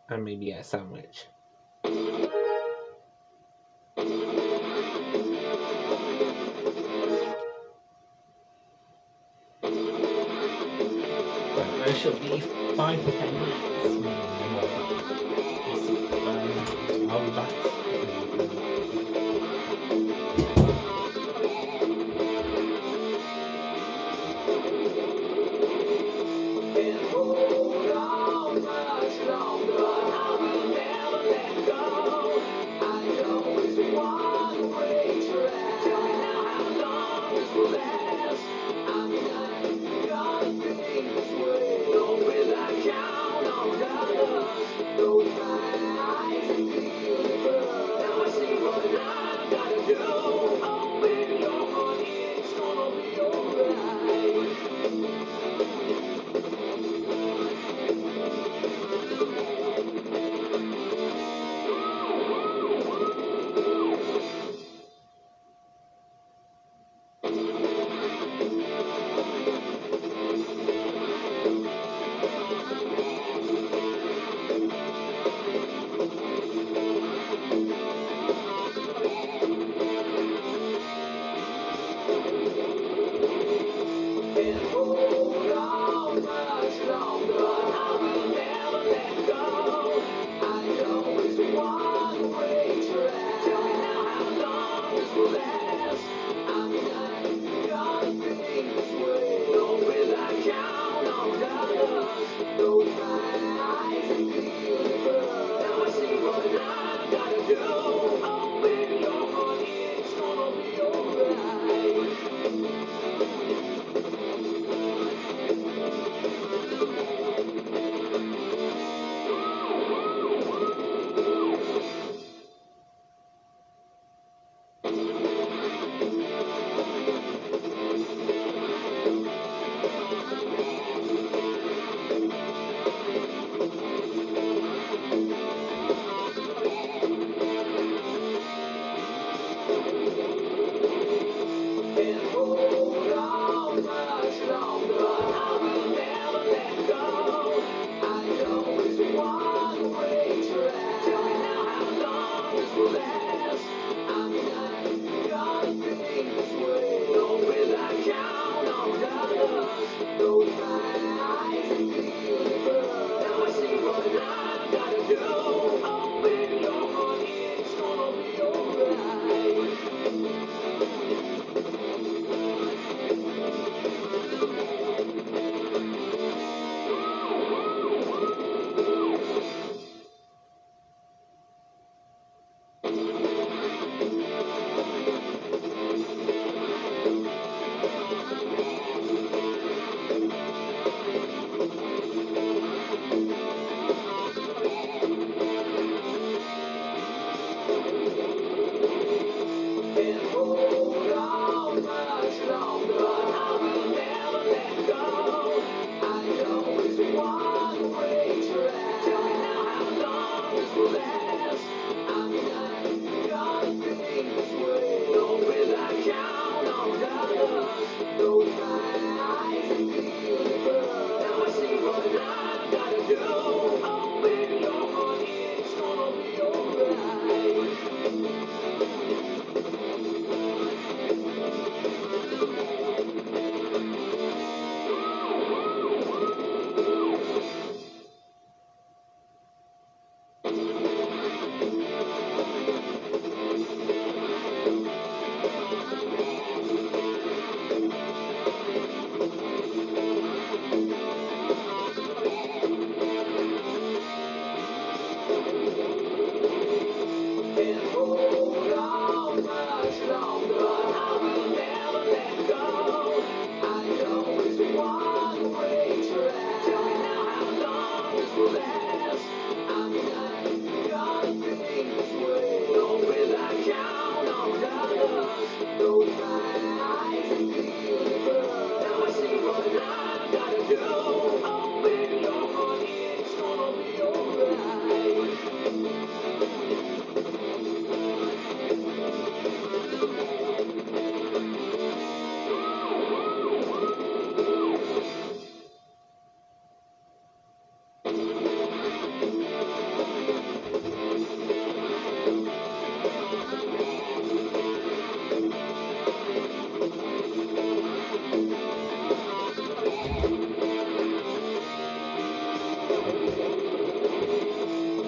and maybe a sandwich. But there should be 5 to 10 minutes. More. We'll see. I'll be back.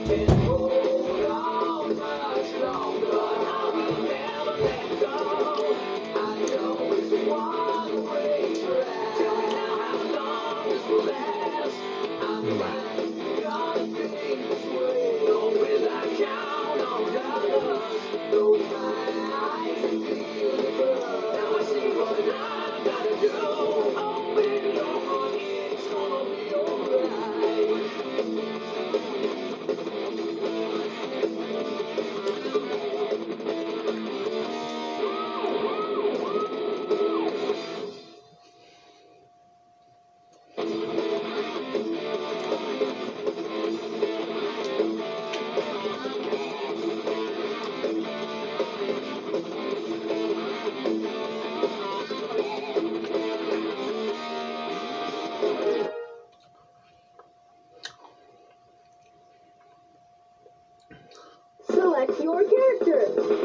Select your character.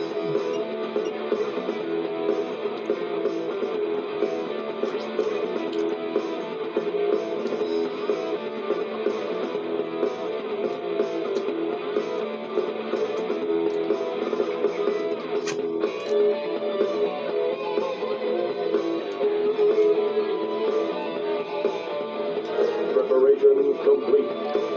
Preparation complete.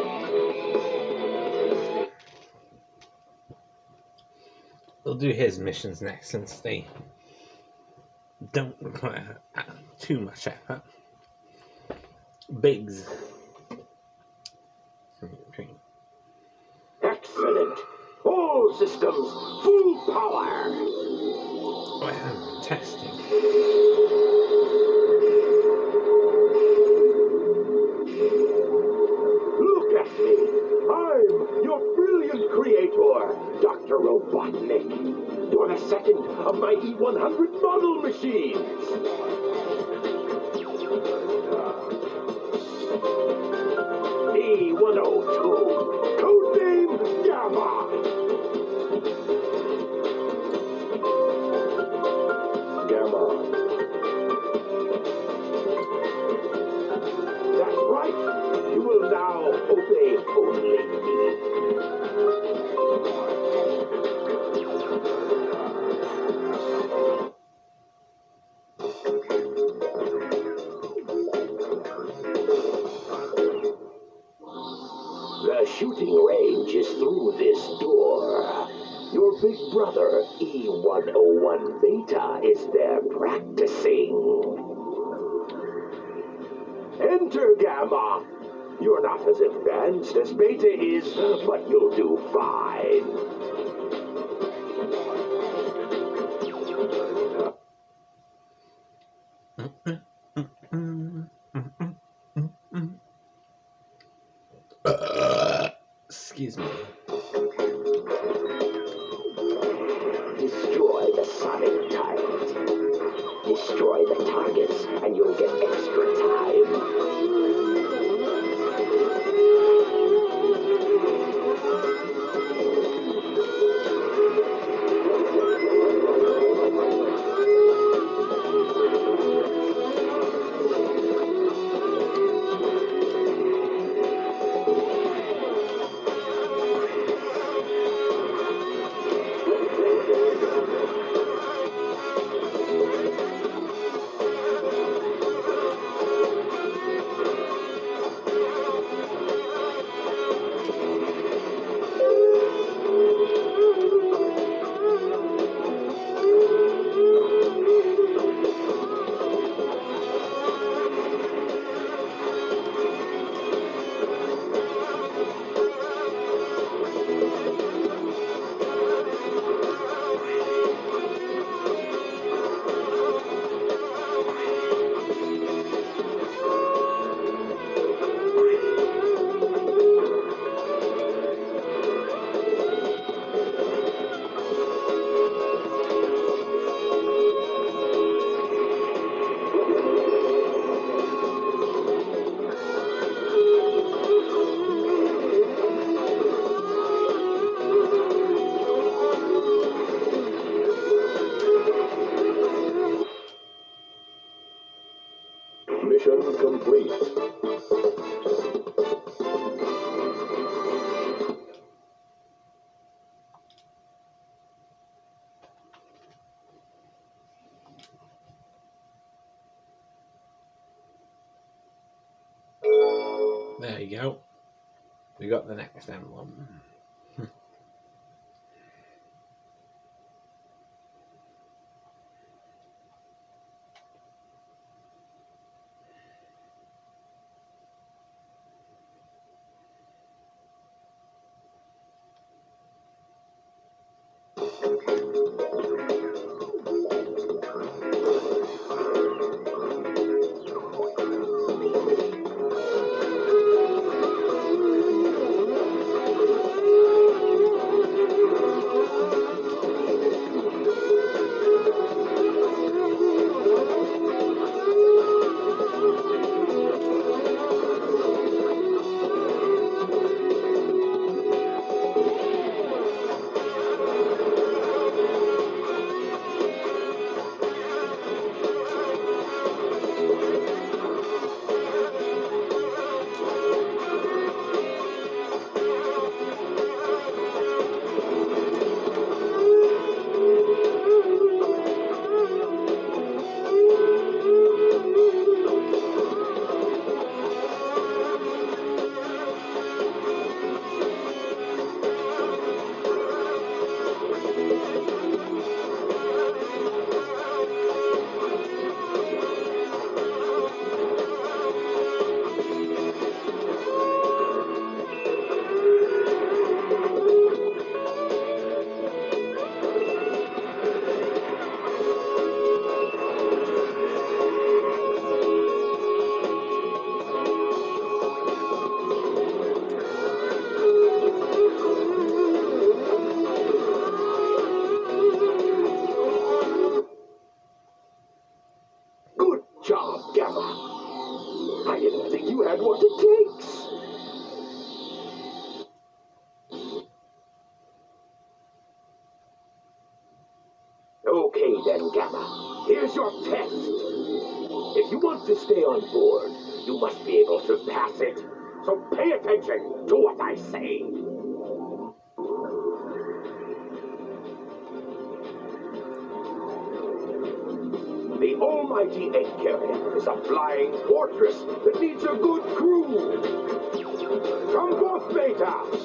We'll do his missions next since they don't require too much effort. Biggs. Excellent. All systems full power. Well, testing. Look at me. I'm your brilliant creator, Dr. Robotnik. You're the second of my E100 model machines. E102, codename Gamma. Gamma. That's right. You will now obey only me. The shooting range is through this door. Your big brother, E101 Beta, is there practicing. Enter, Gamma. You're not as advanced as Beta is, but you'll do fine. Excuse me. Destroy the sonic tiles. Destroy the targets, and you'll get extra time. There you go. We got the next emblem. Good job, Gamma. I didn't think you had what it takes. Okay then, Gamma. Here's your test. If you want to stay on board, you must be able to pass it. So pay attention to what I say. The almighty egg carrier is a flying fortress that needs a good crew. From both Betas.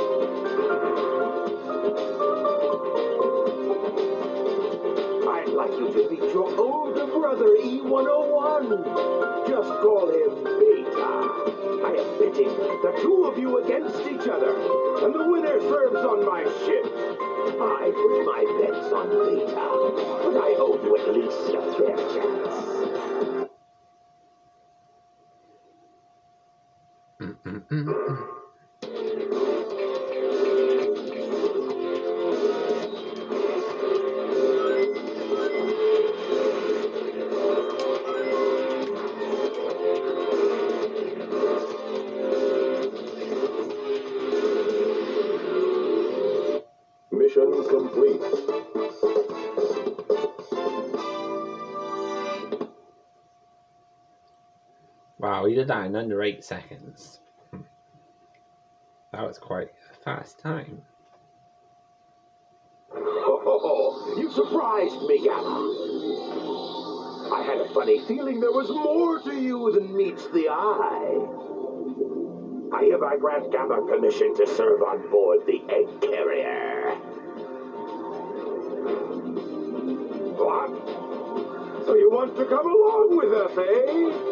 I'd like you to meet your older brother, E101. Just call him Beta. I am pitting the two of you against each other, and the winner serves on my ship. I put my bets on Beta, but I owe you at least a fair chance. Mission complete. Wow, we did that in under 8 seconds. That was quite a fast time. Oh, you surprised me, Gamma. I had a funny feeling there was more to you than meets the eye. I hereby grant Gamma permission to serve on board the egg carrier. What? So you want to come along with us, eh?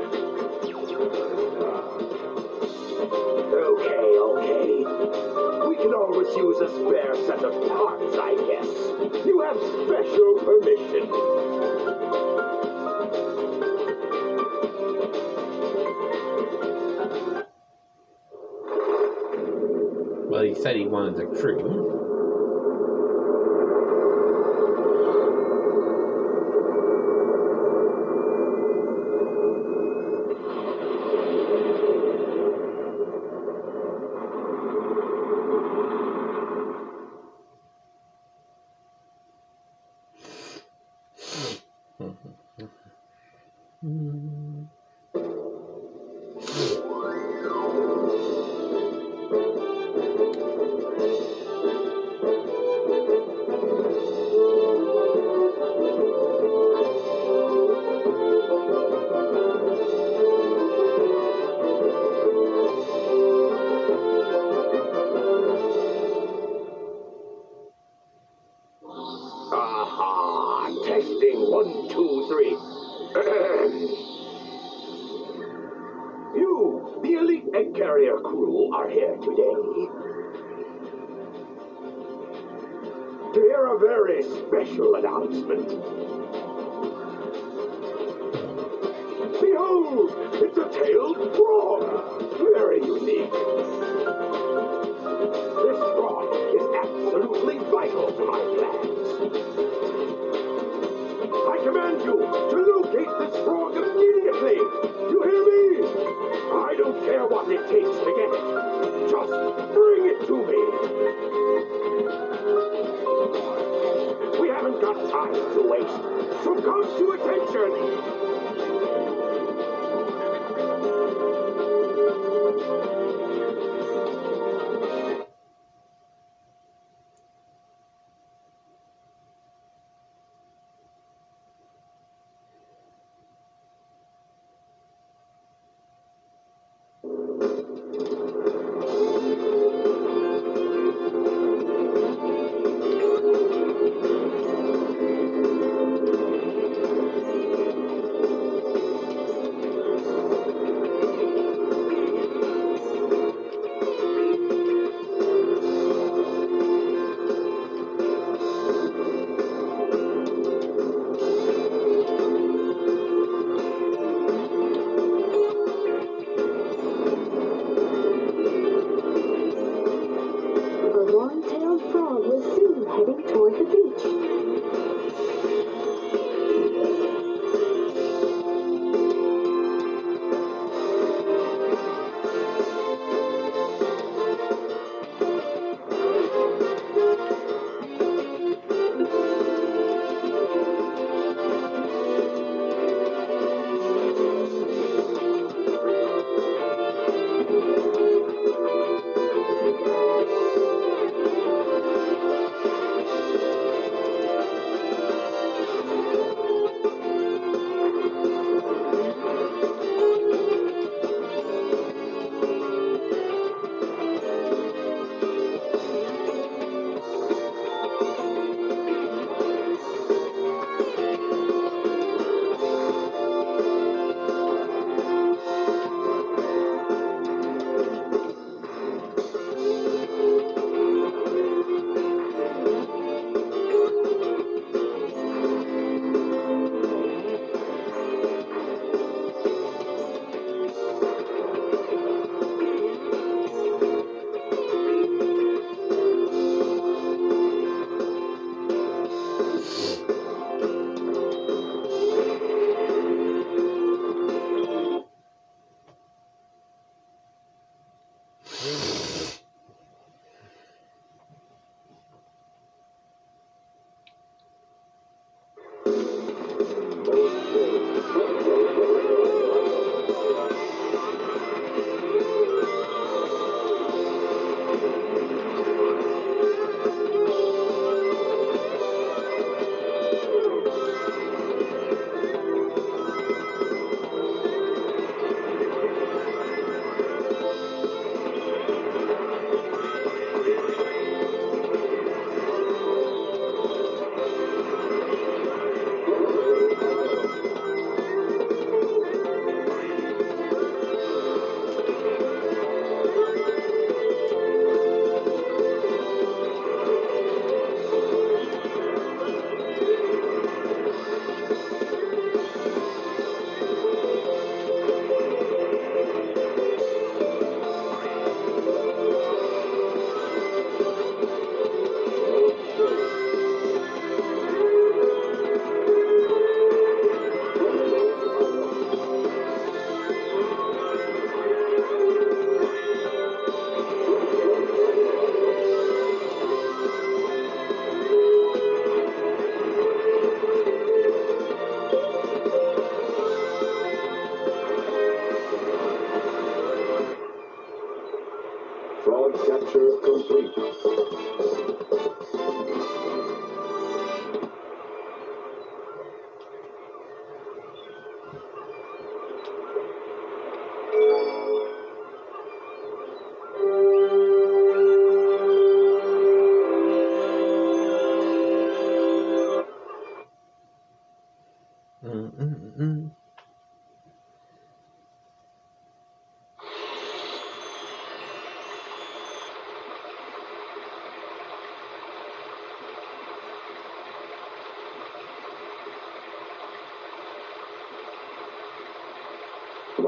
Okay. We can always use a spare set of parts, I guess. You have special permission. Well, he said he wanted a crew. today. To hear a very special announcement. Behold, it's a tailed frog. Very unique. This frog is absolutely vital to my plans. I command you to locate this frog immediately. You hear me? I don't care what it takes to get it. Just bring it to me. We haven't got time to waste, so come to attention. Frog capture complete.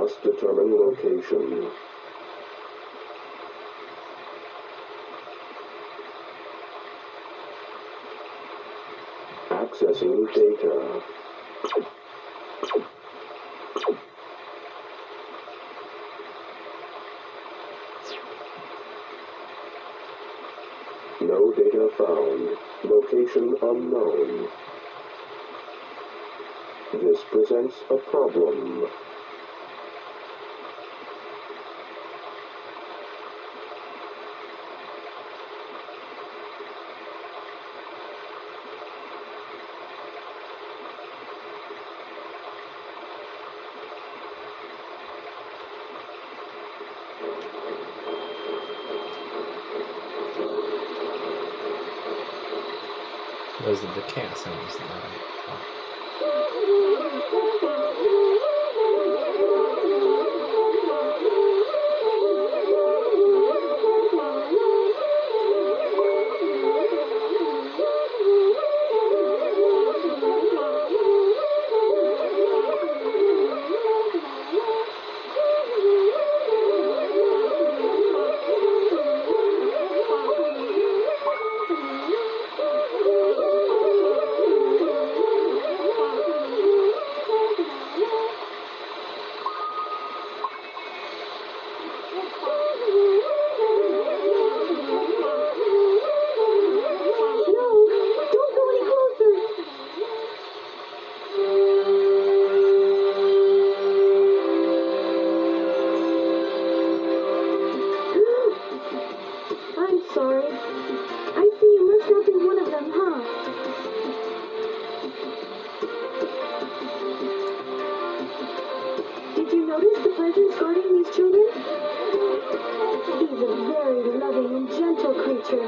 must determine location. Accessing data. No data found. Location unknown. This presents a problem. Those are the cat sounds that I Sorry. I see you must not be one of them, huh? Did you notice the presence guarding these children? He's a very loving and gentle creature.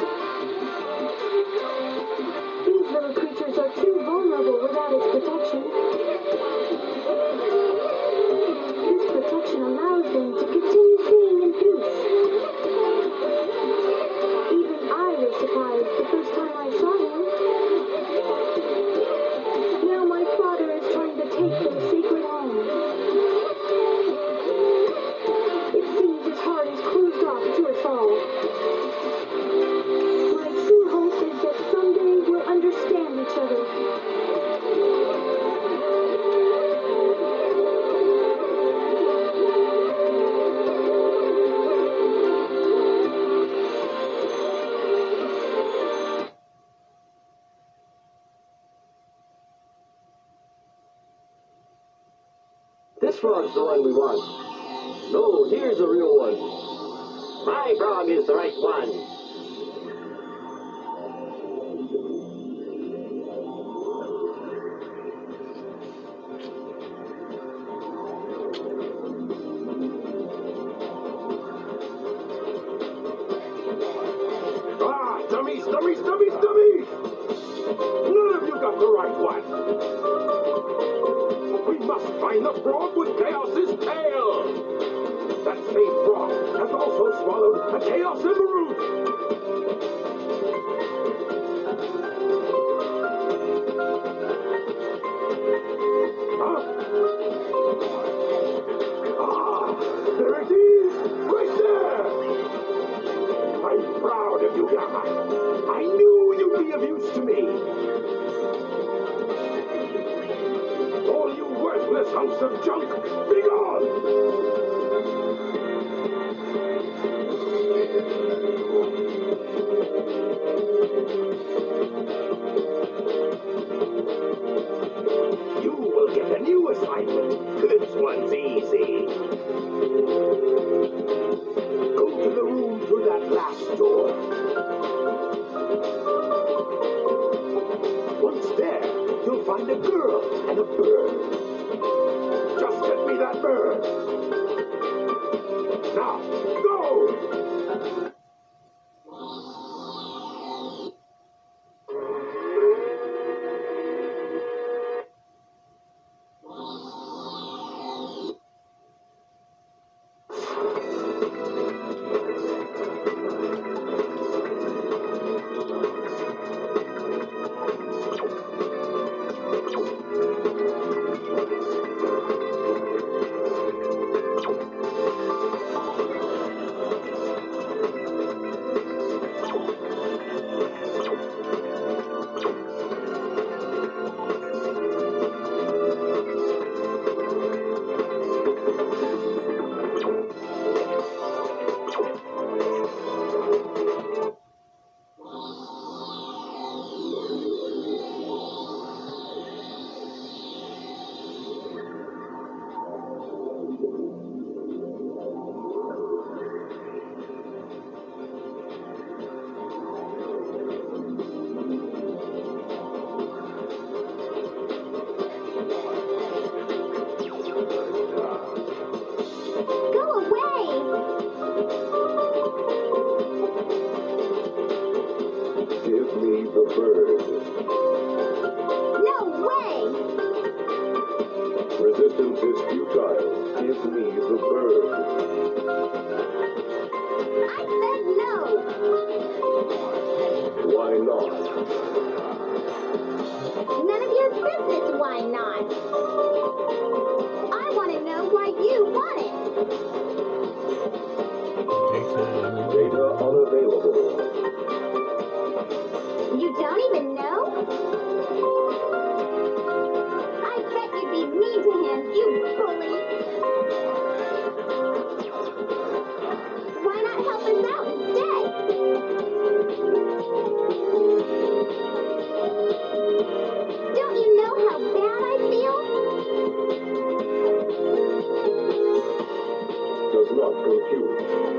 These little creatures are too vulnerable without its protection. This protection allows them to continue seeing in peace. Surprised the first time I saw him. Now my father is trying to take their sacred home. It seems his heart is closed off to us all. My true hope is that someday we'll understand each other. This frog's the one we want. No, here's a real one. My frog is the right one. Ah, dummies, dummies, dummies, dummies! None of you got the right one. We must find the frog with Chaos's tail! That same frog has also swallowed a Chaos Emerald! Huh? Ah, there it is! Right there! I'm proud of you, Gamma. I knew you'd be of use to me. All you worthless hunks of junk, be gone! You will get a new assignment. This one's easy. Go to the room through that last door. Once there, you'll find a girl and a bird. Just get me that bird. Now, go! the bird. No way! Resistance is futile. Give me the bird. I said no! Why not? None of your business, why not? I want to know why you want it. Data unavailable. You don't even know? I bet you'd be mean to him, you bully. Why not help us out instead? Don't you know how bad I feel? Does not compute.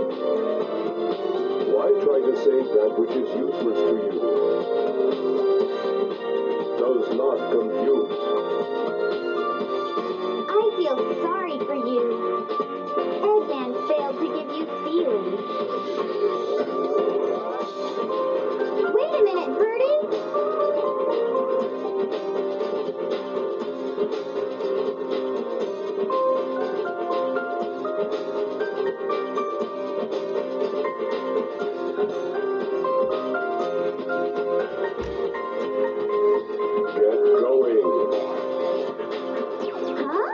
Why try to save that which is useless to you? Does not compute. I feel sorry for you. Eggman failed to give you feelings. Wait a minute, Birdie! Get going. Huh?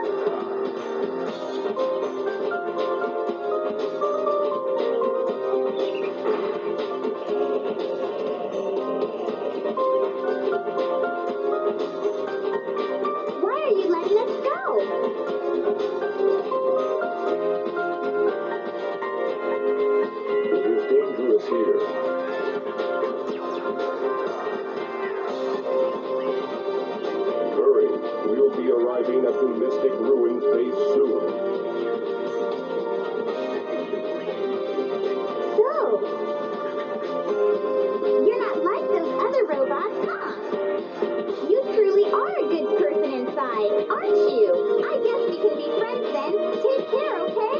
Why are you letting us go? It is dangerous here. Hurry. We'll be arriving at the Mystic Ruins base soon. So, you're not like those other robots, huh? You truly are a good person inside, aren't you? I guess we can be friends then. Take care, okay?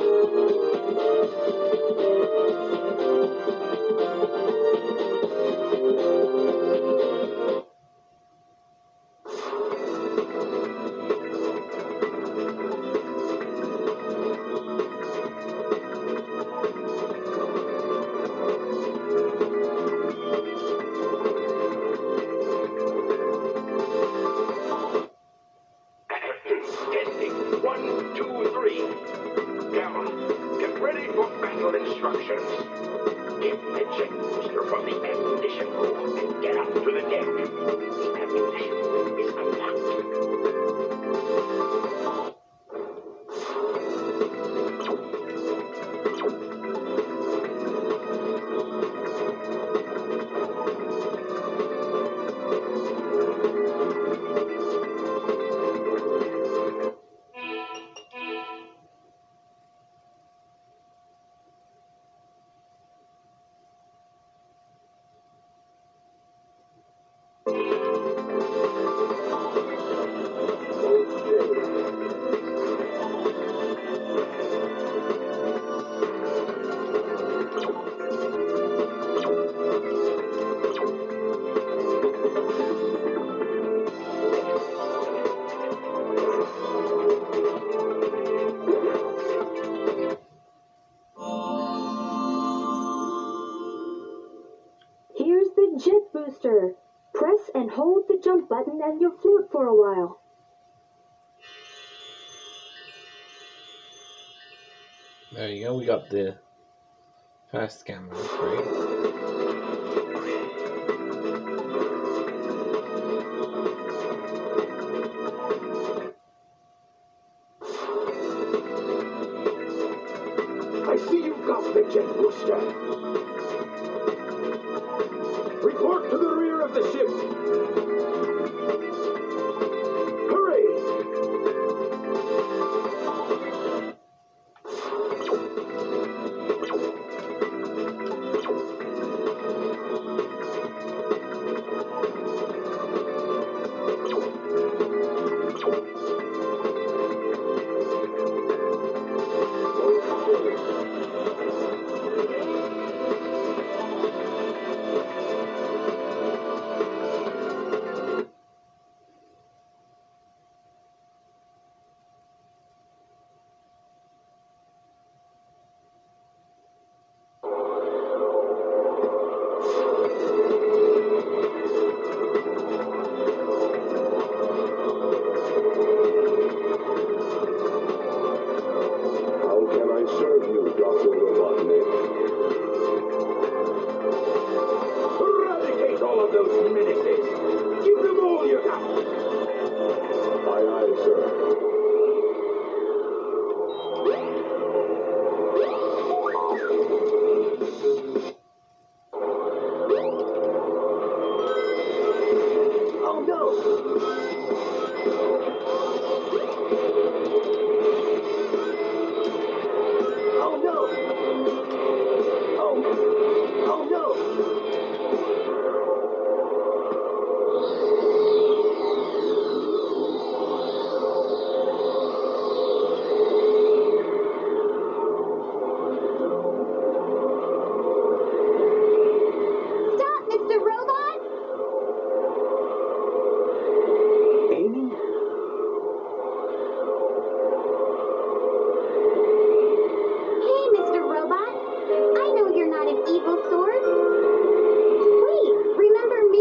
Standing. 1, 2, 3. Gamma, get ready for battle instructions. Get the jet booster from the ammunition room and get up to the deck. The ammunition is unlocked. Here's the jet booster. Press and hold the jump button and you'll float for a while. There you go, we got the first gamma upgrade. I see you got the jet booster. Report to the rear of the ship. Hurry! those menaces. Give them all you got. Aye, aye, sir. Oh no! Oh no! Oh no! Stop, Mr. Robot! Amy? Hey, Mr. Robot. I know you're not an evil sword. Wait, remember me?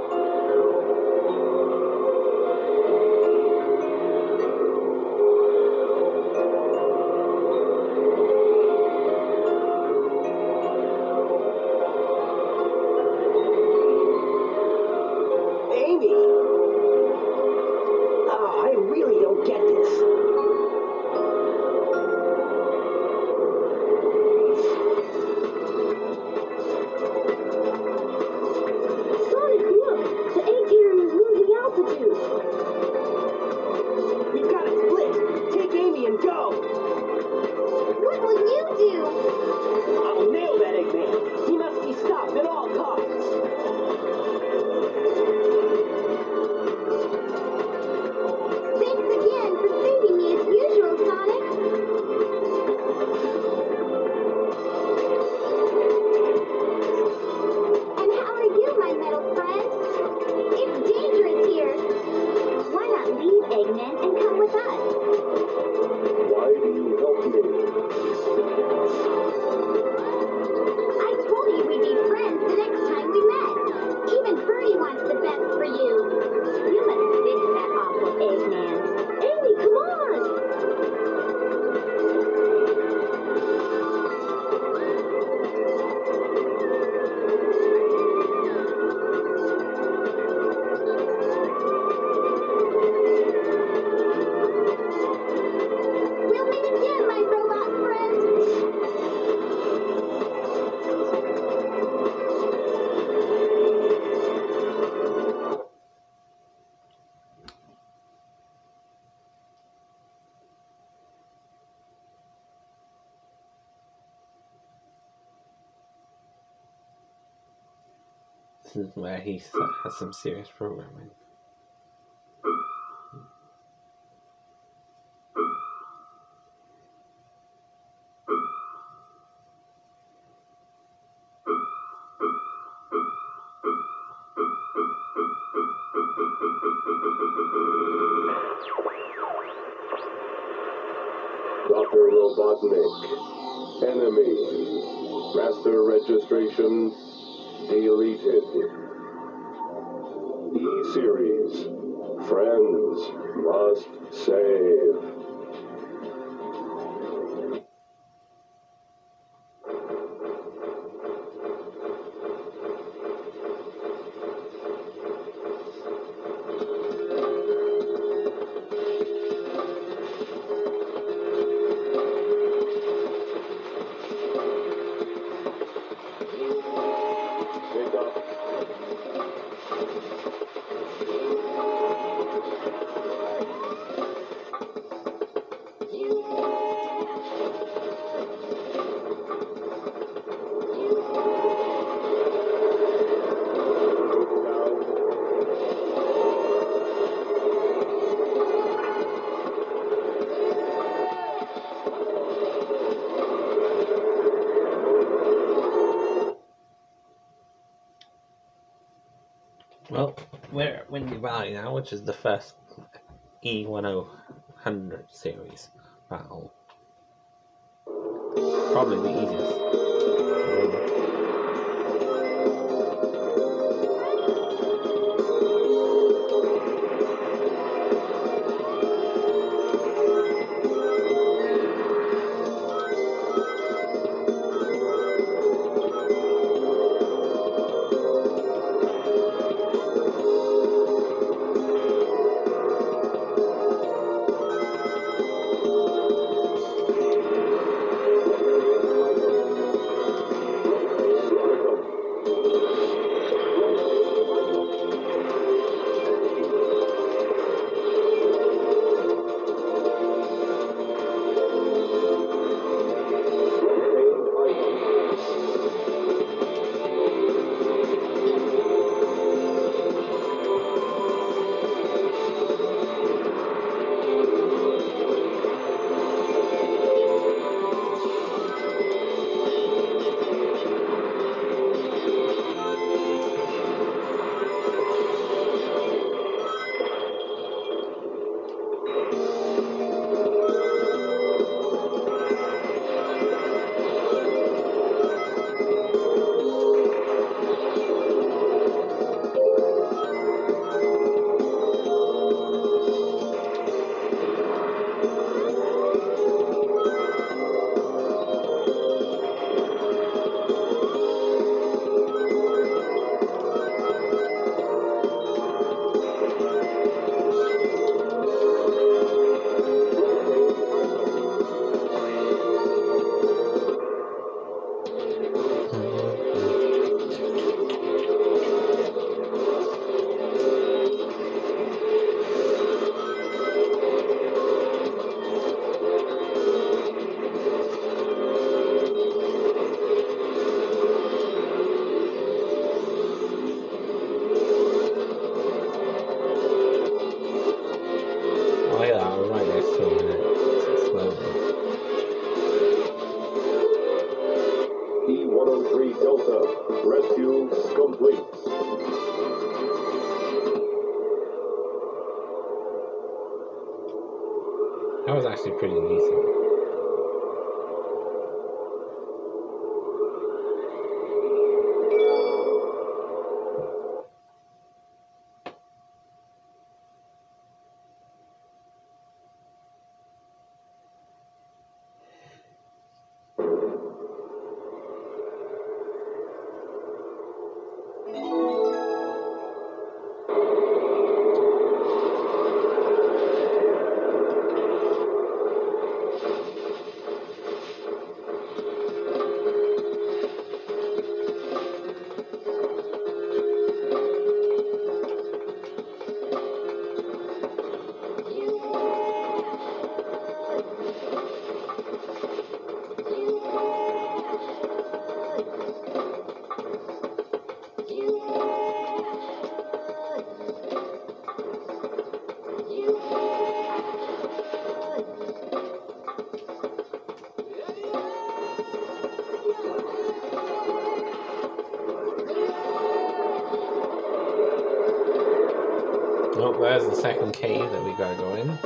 Amy! Oh, I really don't get this. Sonic, look! The A-Tier is losing altitude. We've got it split. Take Amy and go. What will you do? I'll nail that Eggman. He must be stopped at all costs. Thanks again for saving me as usual, Sonic. And how are you, my metal friend? It's dangerous here. Why not leave Eggman and come with us? Why do you help me? I told you we'd be friends the next time we met. Even Birdie wants the best for you. You must fix that awful Eggman. Amy, come on! We'll meet again, my robot friend. This is where he has some serious programming. Dr. Robotnik. Enemy. Master registration deleted. E-Series. Friends must save. Pick up. Well, we're at Windy Valley now, which is the first E1000 series battle. Probably the easiest. Delta. Rescue complete. That was actually pretty decent. Oh, there's the second cave that we gotta go in.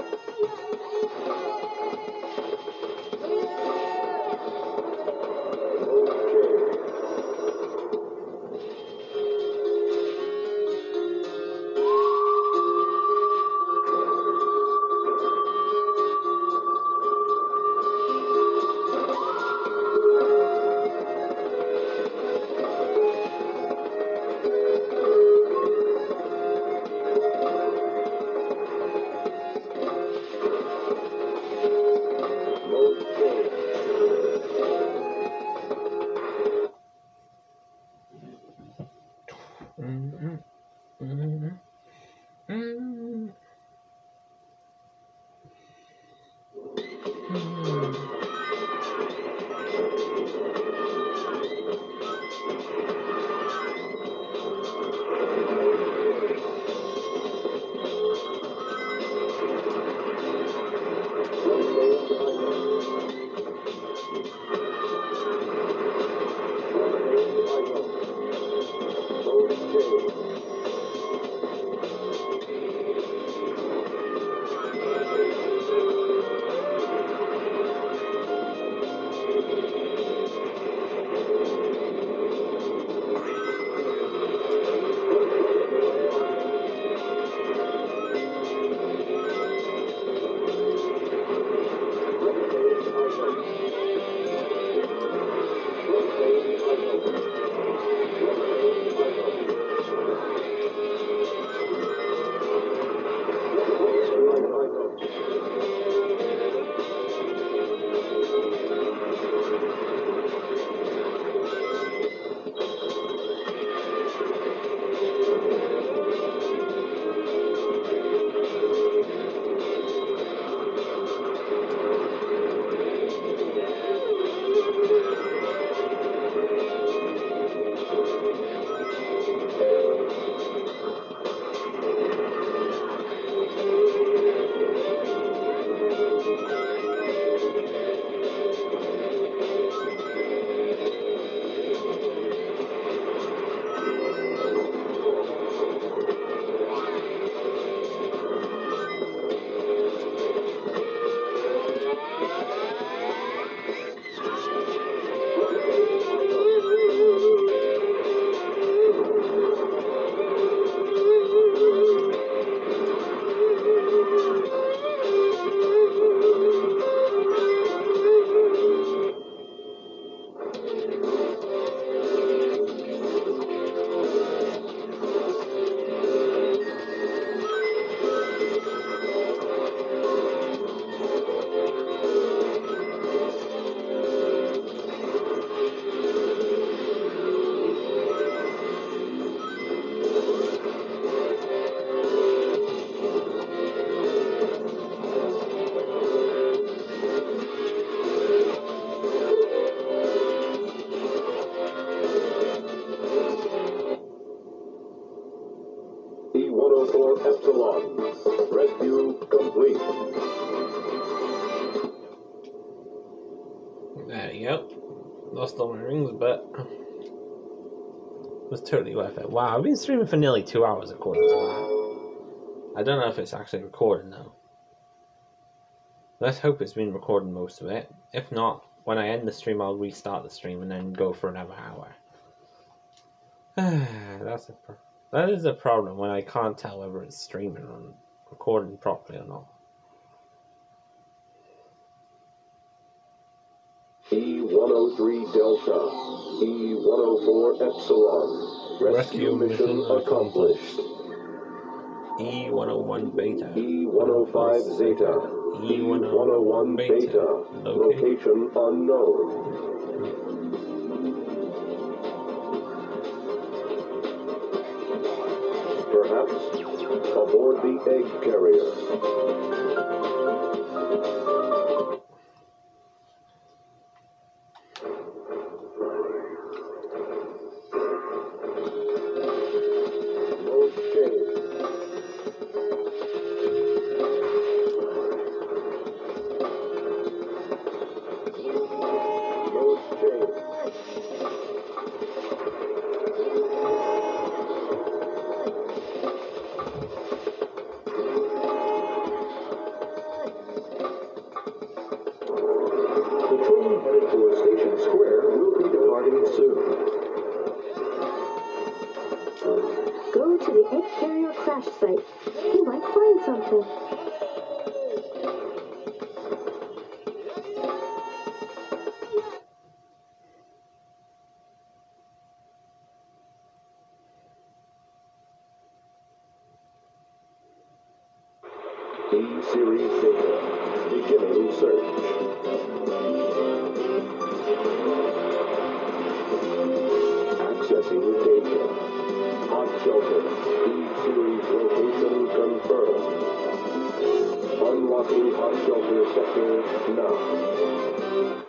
E-104 Epsilon. Rescue complete. There you go. Lost all my rings, but was totally worth it. Wow, I've been streaming for nearly 2 hours according to that. I don't know if it's actually recording though. Let's hope it's been recording most of it. If not, when I end the stream, I'll restart the stream and then go for another hour. That is a problem when I can't tell whether it's streaming or recording properly or not. E-103 Delta, E-104 Epsilon. Rescue mission accomplished. E-101 Beta. E-105 Zeta. E-101 Beta. Location unknown. Perhaps aboard the egg carrier. E-Series data. Beginning search. Accessing data. Hot shelter. E-Series location confirmed. Unlocking hot shelter sector now.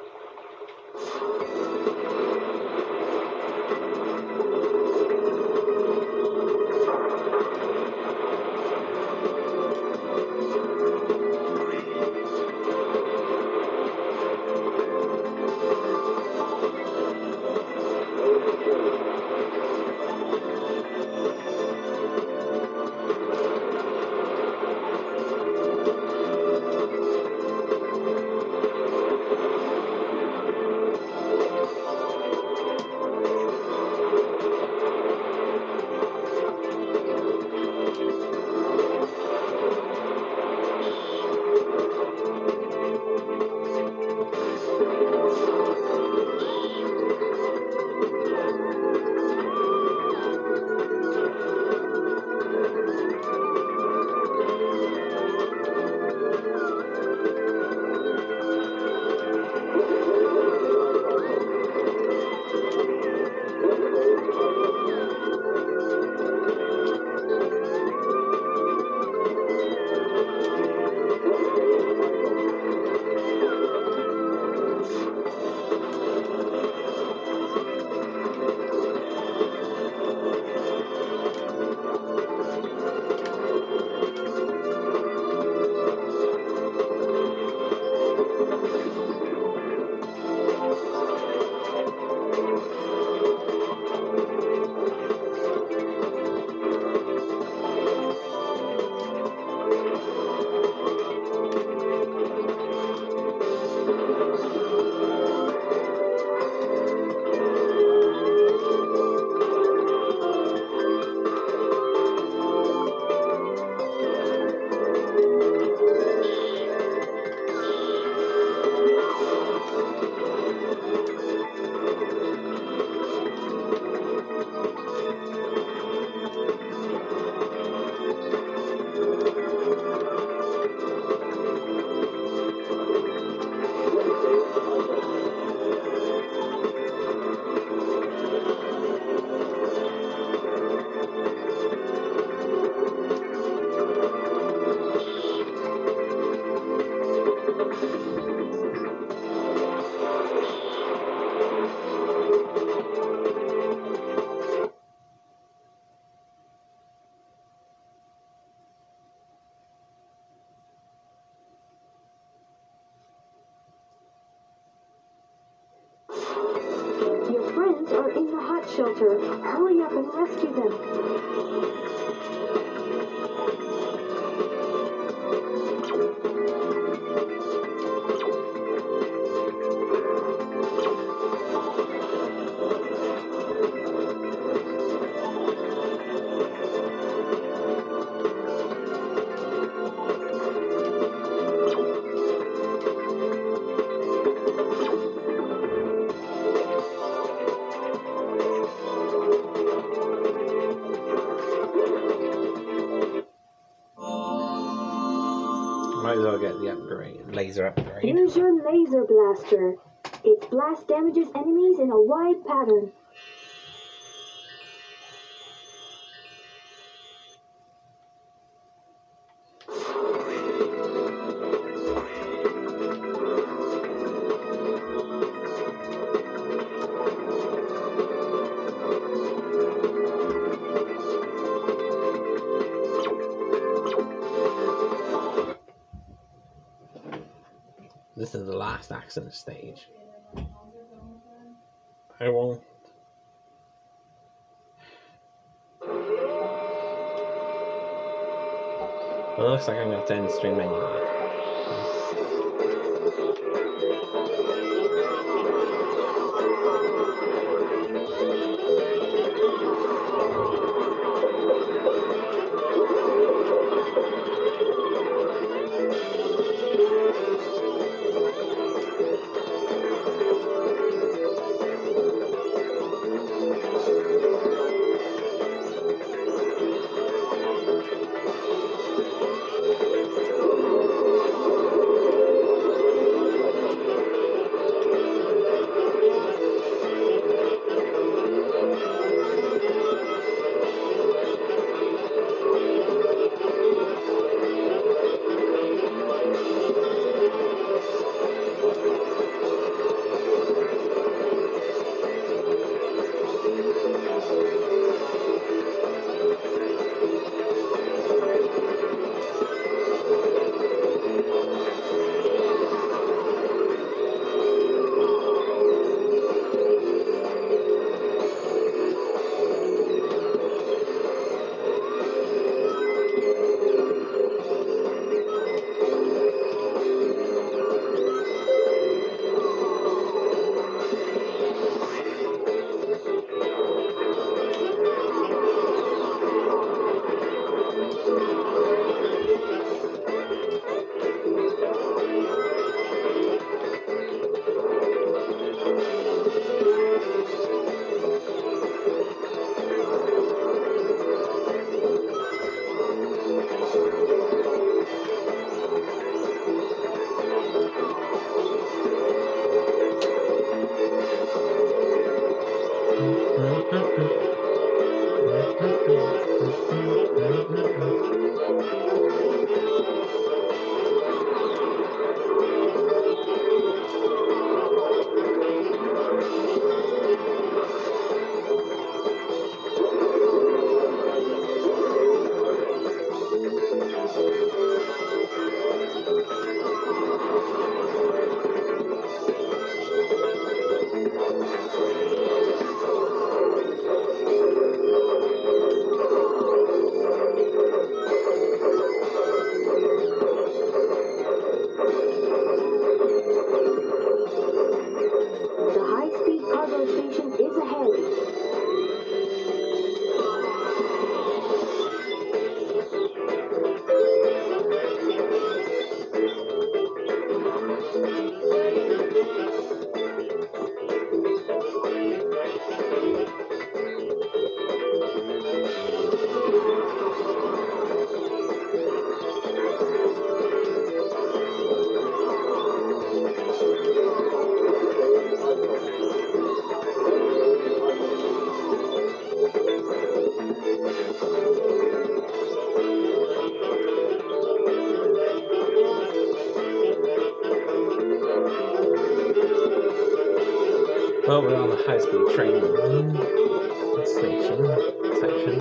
are in the hot shelter. Hurry up and rescue them. Might as well get the upgrade, laser upgrade. Here's your laser blaster. Its blast damages enemies in a wide pattern. This is the last accident stage. I won't. Well, it looks like I'm going to have to end the stream anyway. Well, we're on the high-speed train section.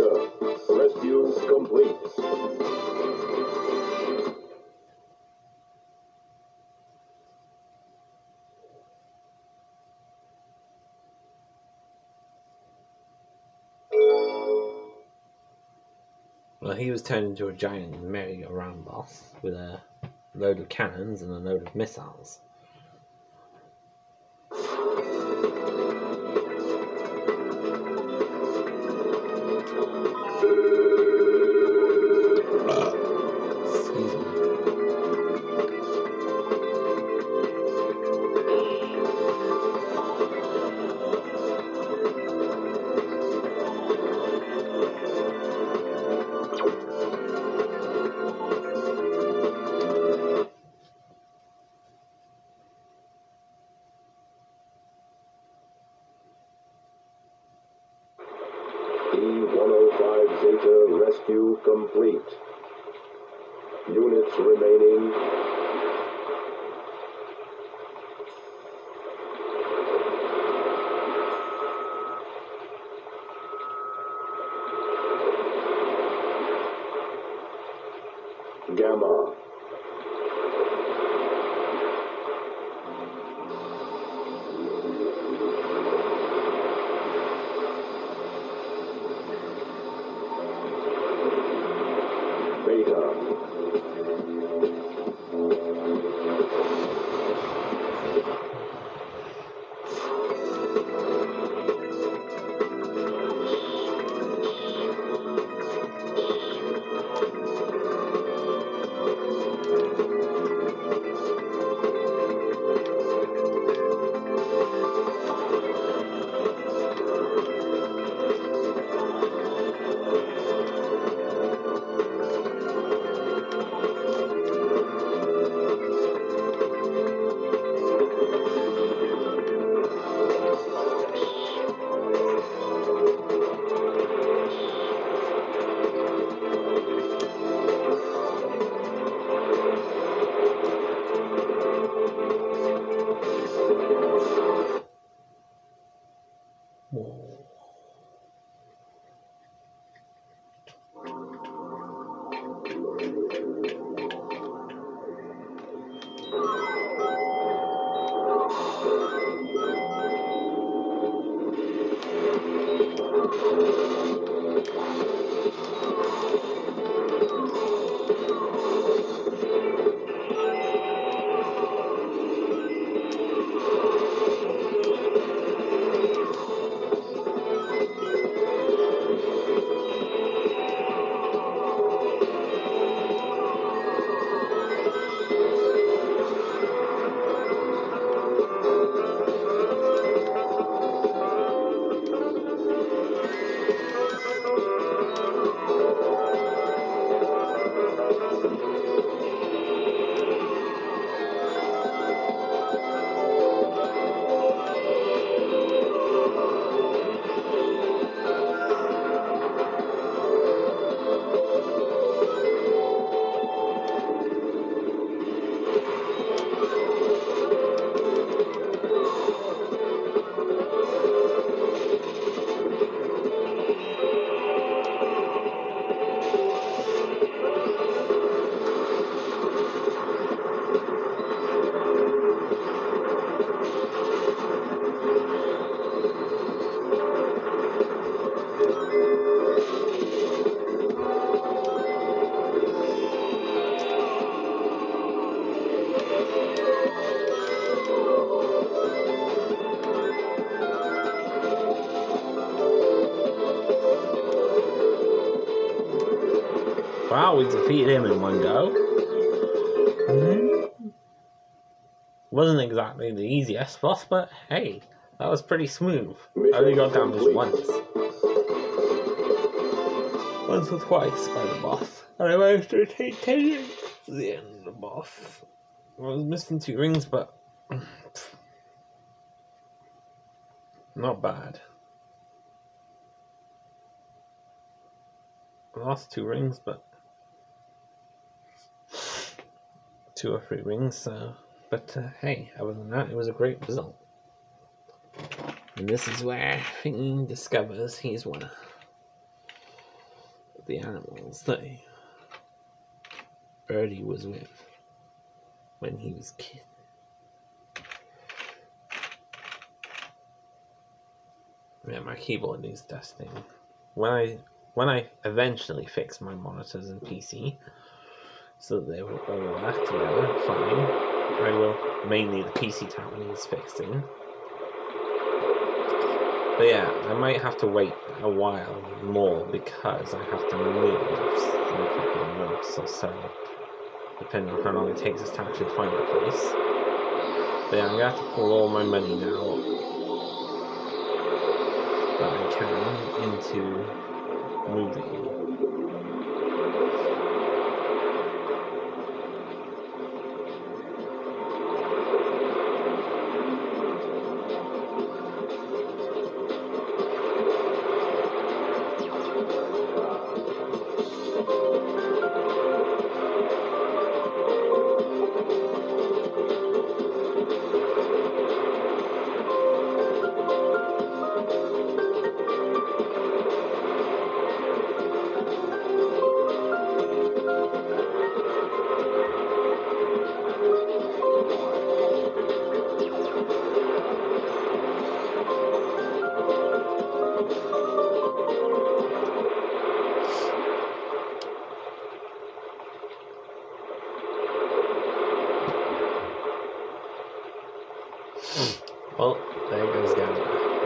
Zeta. Rescue complete. Well, he was turned into a giant merry-go-round boss with a load of cannons and a load of missiles. Excuse me. E-105 Zeta rescue complete. Units remaining. Gamma. Beta. Wow, we defeated him in one go. Wasn't exactly the easiest boss, but hey, that was pretty smooth. I only got damaged once. Once or twice by the boss. And I managed to take 10 rings to the end of the boss. I was missing 2 rings, but not bad. I lost 2 rings, but 2 or 3 rings, so. But hey, other than that, it was a great result. And this is where Fiend discovers he's winner. the animals that Birdie was with when he was a kid. Yeah, my keyboard needs dusting. When I eventually fix my monitors and PC, so that they will all work together fine, I will. Mainly the PC tower needs fixing. But yeah, I might have to wait a while more because I have to move some couple months or so, depending on how long it takes us to actually find a place. But yeah, I'm gonna have to pull all my money now that I can into moving. Well, there goes Gamma.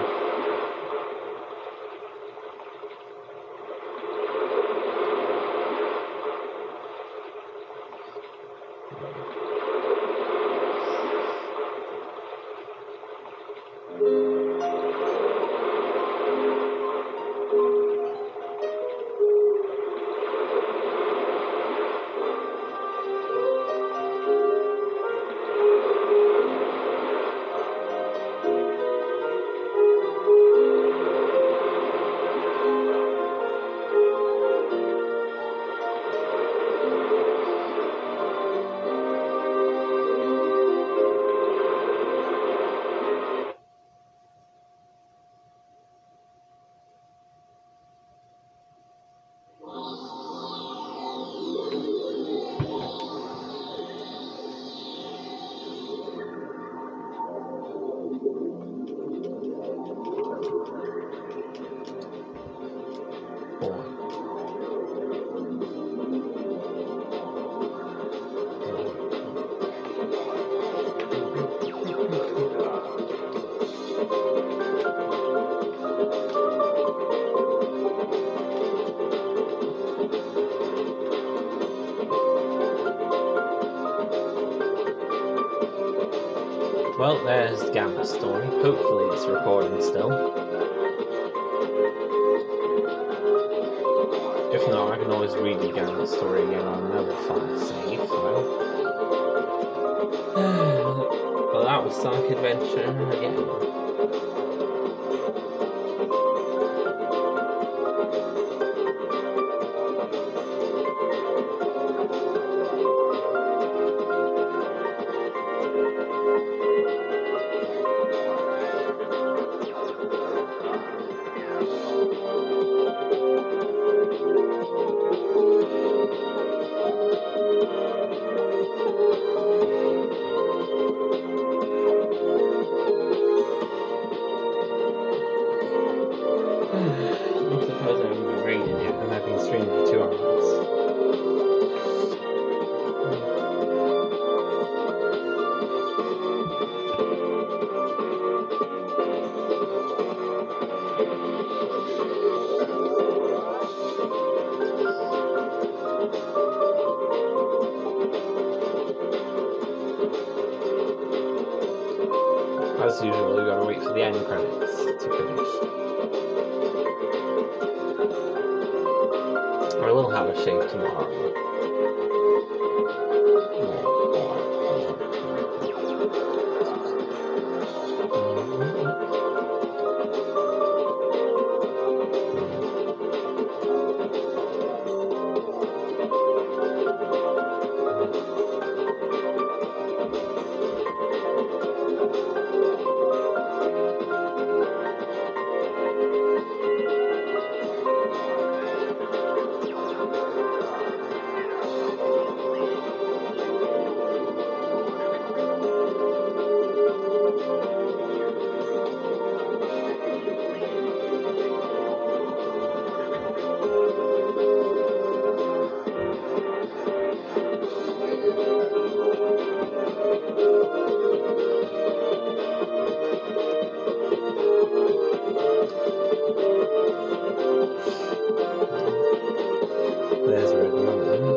Well, there's Gamma's story. Hopefully it's recording still. If not, I can always read the Gamma's story again on another save file. Well, that was Sonic Adventure again. As usual, we gotta wait for the end credits to finish. I will have a shave tomorrow. There's Red Woman.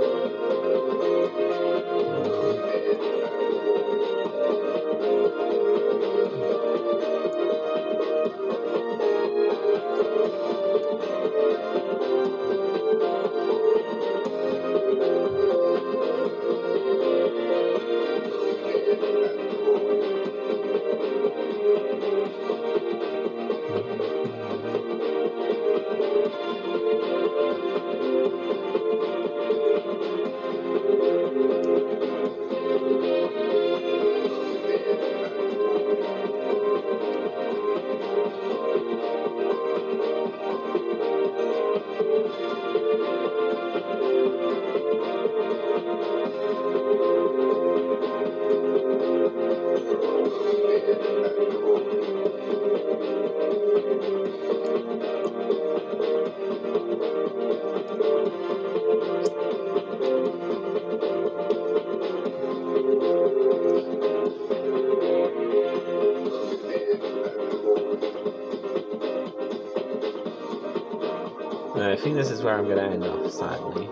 I think this is where I'm going to end off, sadly.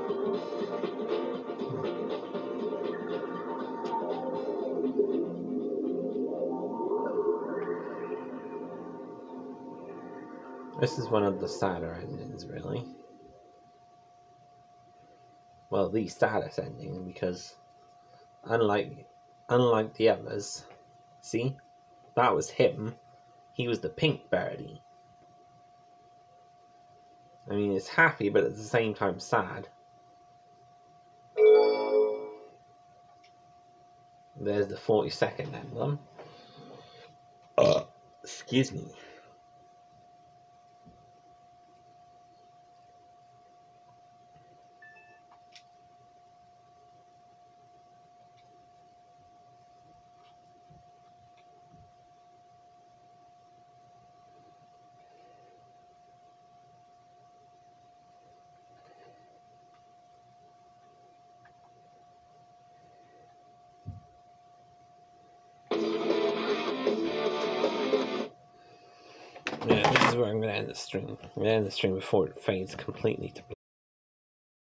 This is one of the sadder endings, really. Well, the saddest ending, because unlike the others, see, that was him. He was the pink birdie. I mean, it's happy, but at the same time sad. There's the 42nd emblem. Excuse me. Yeah, this is where I'm going to end the stream. I'm going to end the stream before it fades completely to